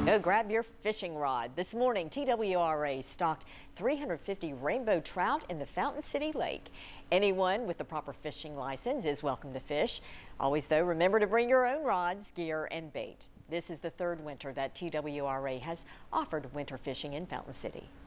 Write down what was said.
Go grab your fishing rod. This morning, TWRA stocked 350 rainbow trout in the Fountain City Lake. Anyone with the proper fishing license is welcome to fish. Always, though, remember to bring your own rods, gear, and bait. This is the third winter that TWRA has offered winter fishing in Fountain City.